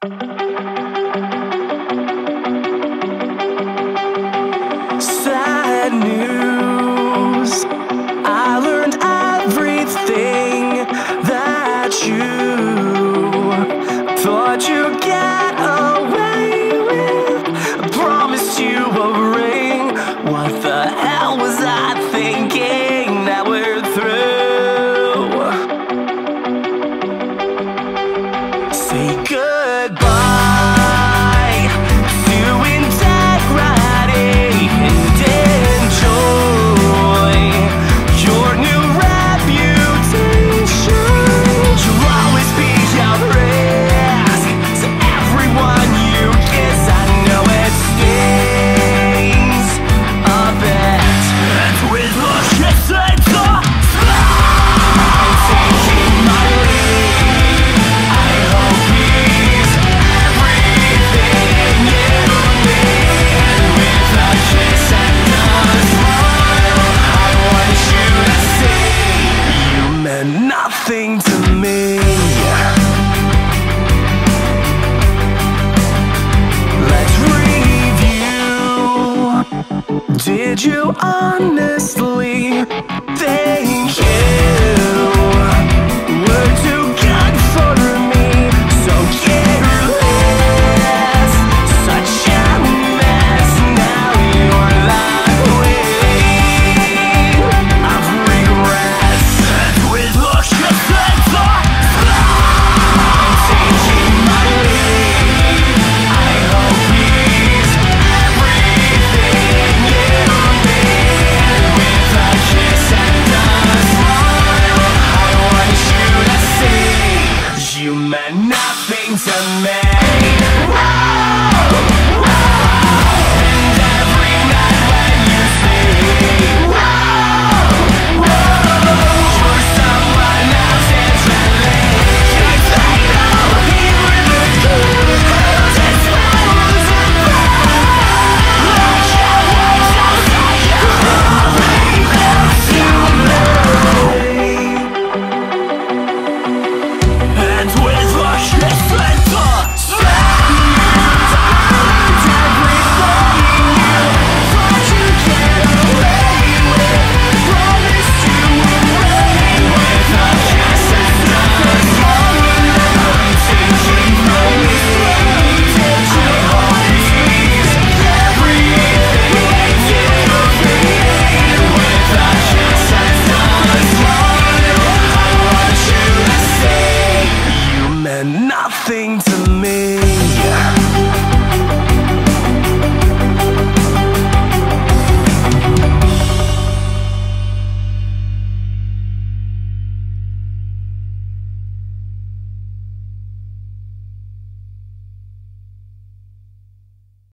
Sad news, I learned everything that you thought you'd get away with. I promised you a ring. What the hell was I thinking? Now we're through. Say goodbye to integrity and enjoy your new reputation. You'll always be at risk to everyone you kiss. I know it stings a bit, and with a kiss it's a I'm taking my leave. I hope he's everything you need. With a kiss and a smile, I want you to see you meant nothing to me. Let's review. Did you honestly think you were too good for me? So careless, such a mess. Now you're left with of regrets. With a kiss and a I'm taking my leave. I hope he's everything you need. With a kiss and a smile, I want you to see you meant nothing to me.